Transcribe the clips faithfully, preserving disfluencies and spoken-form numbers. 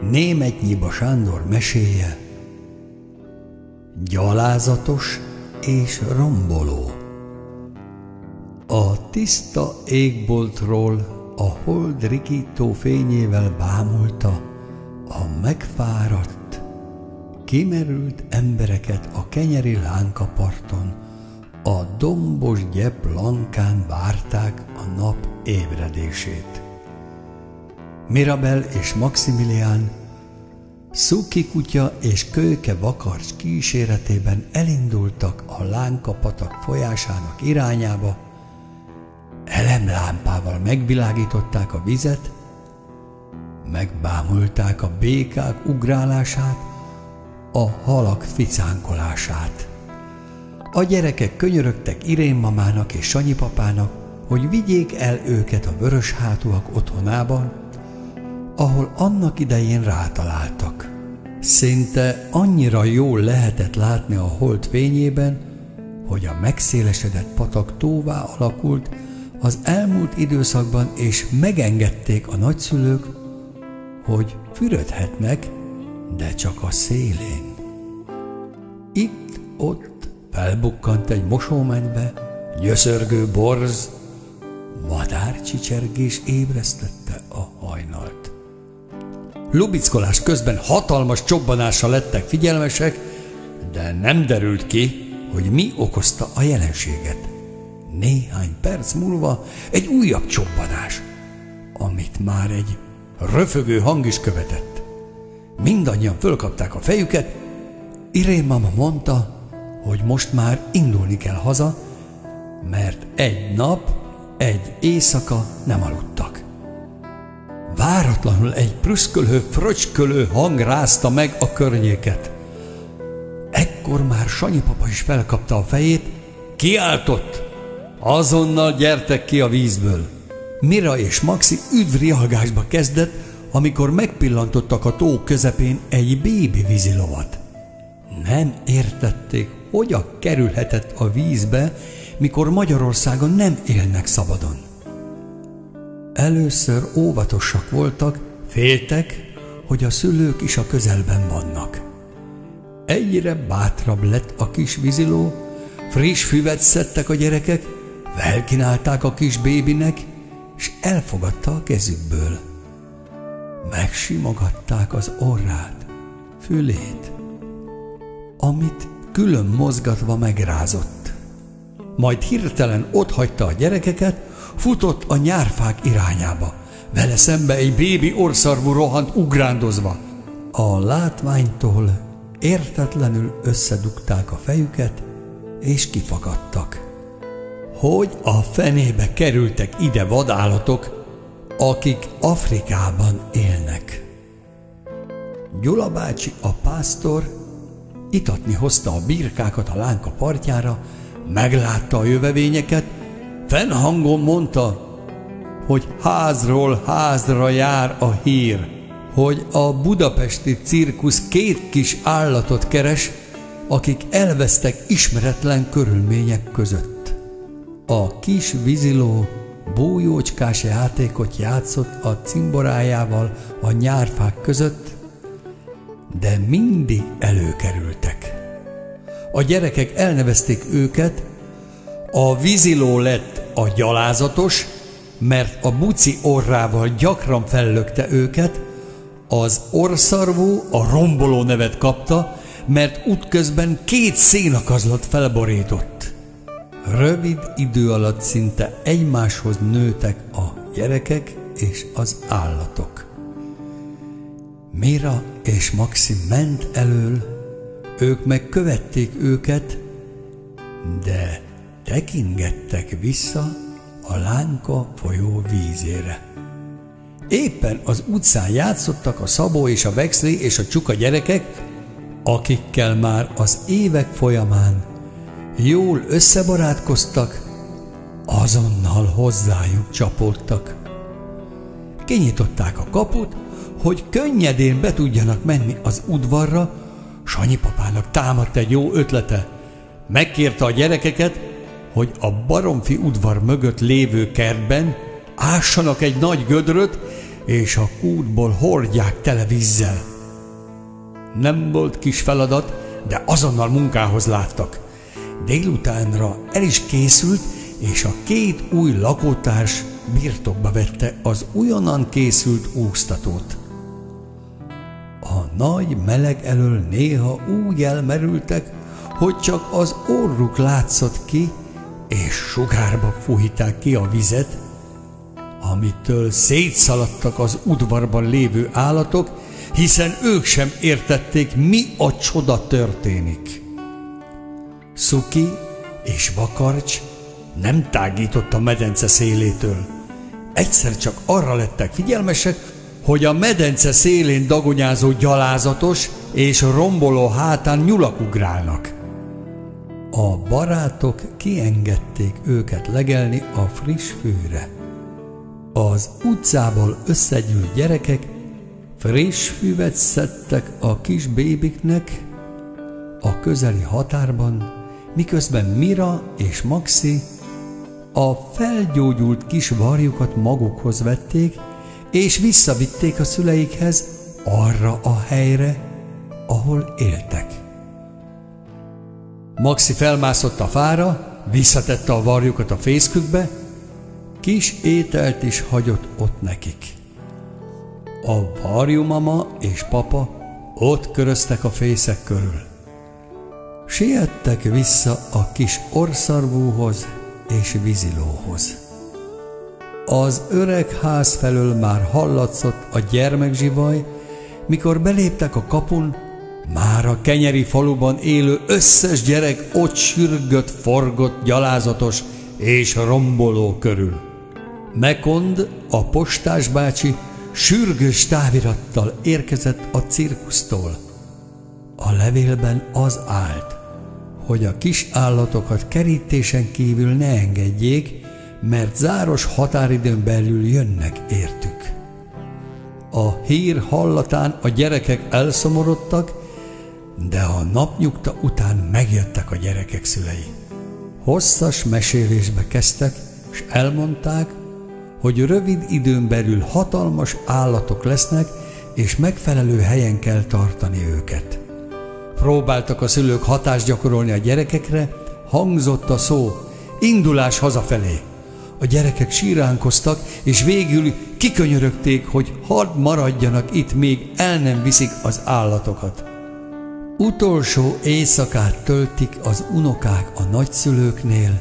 Németnyiba Sándor meséje, gyalázatos és romboló. A tiszta égboltról a hold rikító fényével bámulta a megfáradt, kimerült embereket a kenyeri lánkaparton, a dombos gyep lankán várták a nap ébredését. Mirabel és Maximilián Szuki kutya és Kölyke vakarcs kíséretében elindultak a Lánka-patak folyásának irányába, elemlámpával megvilágították a vizet, megbámulták a békák ugrálását, a halak ficánkolását. A gyerekek könyörögtek Irén mamának és Sanyi papának, hogy vigyék el őket a vöröshátúak otthonában, ahol annak idején rátaláltak. Szinte annyira jól lehetett látni a hold fényében, hogy a megszélesedett patak tóvá alakult az elmúlt időszakban, és megengedték a nagyszülők, hogy fürödhetnek, de csak a szélén. Itt-ott felbukkant egy mosómennybe nyöszörgő borz, madárcsicsergés ébresztette a hajnalt. Lubickolás közben hatalmas csobbanással lettek figyelmesek, de nem derült ki, hogy mi okozta a jelenséget. Néhány perc múlva egy újabb csobbanás, amit már egy röfögő hang is követett. Mindannyian fölkapták a fejüket. Irén mama mondta, hogy most már indulni kell haza, mert egy nap, egy éjszaka nem aludtak. Váratlanul egy prüszkölő, fröcskölő hang rázta meg a környéket. Ekkor már Sanyi papa is felkapta a fejét, kiáltott: azonnal gyertek ki a vízből! Mira és Maxi üdvrialgásba kezdett, amikor megpillantottak a tó közepén egy bébi vízilovat. Nem értették, hogyan kerülhetett a vízbe, mikor Magyarországon nem élnek szabadon. Először óvatosak voltak, féltek, hogy a szülők is a közelben vannak. Egyre bátrabb lett a kis víziló, friss füvet szedtek a gyerekek, felkínálták a kis bébinek, és elfogadta a kezükből. Megsimogatták az orrát, fülét, amit külön mozgatva megrázott. Majd hirtelen otthagyta a gyerekeket, futott a nyárfák irányába. Vele szembe egy bébi orrszarvú rohant ugrándozva. A látványtól értetlenül összedugták a fejüket, és kifakadtak. Hogy a fenébe kerültek ide vadállatok, akik Afrikában élnek? Gyula bácsi, a pásztor, itatni hozta a birkákat a Lánka partjára, meglátta a jövevényeket, fennhangon mondta, hogy házról házra jár a hír, hogy a budapesti cirkusz két kis állatot keres, akik elvesztek ismeretlen körülmények között. A kis víziló bújócskás játékot játszott a cimborájával a nyárfák között, de mindig előkerültek. A gyerekek elnevezték őket, a víziló lett a gyalázatos, mert a buci orrával gyakran fellökte őket, az orrszarvú a romboló nevet kapta, mert útközben két szénakazlat felborított. Rövid idő alatt szinte egymáshoz nőtek a gyerekek és az állatok. Mira és Maxi ment elől, ők meg követték őket, de tekingettek vissza a Lánka folyó vízére. Éppen az utcán játszottak a Szabó és a Bexley és a Csuka gyerekek, akikkel már az évek folyamán jól összebarátkoztak, azonnal hozzájuk csapódtak. Kinyitották a kaput, hogy könnyedén be tudjanak menni az udvarra. Sanyi papának támadt egy jó ötlete. Megkérte a gyerekeket, hogy a Baromfi udvar mögött lévő kertben ássanak egy nagy gödröt, és a kútból hordják tele vízzel. Nem volt kis feladat, de azonnal munkához láttak. Délutánra el is készült, és a két új lakótárs birtokba vette az újonnan készült úsztatót. A nagy meleg elől néha úgy elmerültek, hogy csak az orruk látszott ki, és sugárba fújták ki a vizet, amitől szétszaladtak az udvarban lévő állatok, hiszen ők sem értették, mi a csoda történik. Szuki és Vakarcs nem tágított a medence szélétől. Egyszer csak arra lettek figyelmesek, hogy a medence szélén dagonyázó gyalázatos és romboló hátán nyulak ugrálnak. A barátok kiengedték őket legelni a friss fűre. Az utcából összegyűlt gyerekek friss füvet szedtek a kis bébiknek a közeli határban, miközben Mira és Maxi a felgyógyult kis varjukat magukhoz vették, és visszavitték a szüleikhez arra a helyre, ahol éltek. Maxi felmászott a fára, visszatette a varjukat a fészkükbe, kis ételt is hagyott ott nekik. A varjumama és papa ott köröztek a fészek körül. Siettek vissza a kis orszarvúhoz és vízilóhoz. Az öreg ház felől már hallatszott a gyermekzsivaj, mikor beléptek a kapun, már a kenyeri faluban élő összes gyerek ott sürgött, forgott, gyalázatos és romboló körül. Mekond, a postás bácsi sürgős távirattal érkezett a cirkusztól. A levélben az állt, hogy a kis állatokat kerítésen kívül ne engedjék, mert záros határidőn belül jönnek értük. A hír hallatán a gyerekek elszomorodtak, de a napnyugta után megjöttek a gyerekek szülei. Hosszas mesélésbe kezdtek, és elmondták, hogy rövid időn belül hatalmas állatok lesznek, és megfelelő helyen kell tartani őket. Próbáltak a szülők hatást gyakorolni a gyerekekre, hangzott a szó, indulás hazafelé. A gyerekek síránkoztak, és végül kikönyörögték, hogy hadd maradjanak itt, még el nem viszik az állatokat. Utolsó éjszakát töltik az unokák a nagyszülőknél.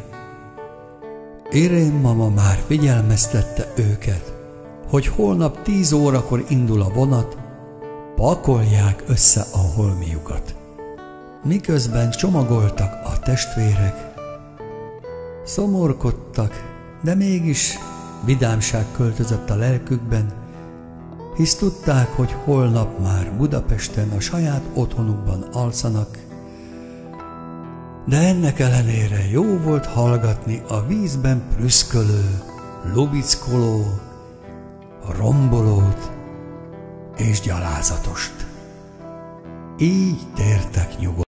Irén mama már figyelmeztette őket, hogy holnap tíz órakor indul a vonat, pakolják össze a holmiukat. Miközben csomagoltak a testvérek, szomorkodtak, de mégis vidámság költözött a lelkükben, hisz tudták, hogy holnap már Budapesten a saját otthonukban alszanak, de ennek ellenére jó volt hallgatni a vízben prüszkölő, lubickoló, rombolót és gyalázatost. Így tértek nyugodtan.